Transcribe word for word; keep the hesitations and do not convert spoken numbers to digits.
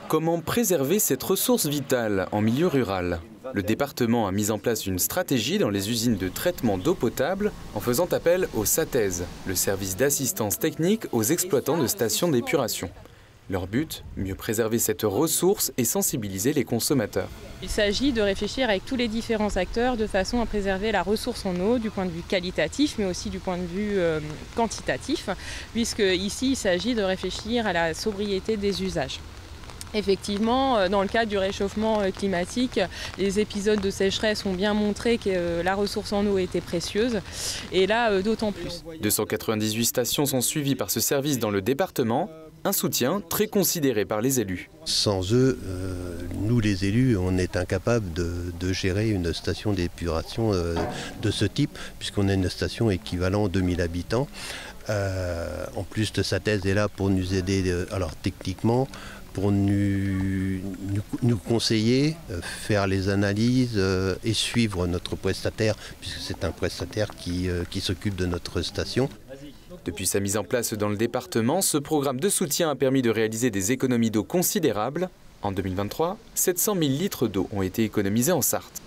Comment préserver cette ressource vitale en milieu rural? Le département a mis en place une stratégie dans les usines de traitement d'eau potable en faisant appel au SATES, le service d'assistance technique aux exploitants de stations d'épuration. Leur but, mieux préserver cette ressource et sensibiliser les consommateurs. Il s'agit de réfléchir avec tous les différents acteurs de façon à préserver la ressource en eau du point de vue qualitatif mais aussi du point de vue euh, quantitatif, puisque ici il s'agit de réfléchir à la sobriété des usages. Effectivement, dans le cadre du réchauffement climatique, les épisodes de sécheresse ont bien montré que la ressource en eau était précieuse, et là d'autant plus. deux cent quatre-vingt-dix-huit stations sont suivies par ce service dans le département, un soutien très considéré par les élus. Sans eux, euh, nous les élus, on est incapables de, de gérer une station d'épuration euh, de ce type, puisqu'on a une station équivalente deux mille habitants. Euh, en plus, le SATES est là pour nous aider, euh, alors techniquement, pour nous, nous, nous conseiller, euh, faire les analyses euh, et suivre notre prestataire, puisque c'est un prestataire qui, euh, qui s'occupe de notre station. Depuis sa mise en place dans le département, ce programme de soutien a permis de réaliser des économies d'eau considérables. En deux mille vingt-trois, sept cent mille litres d'eau ont été économisés en Sarthe.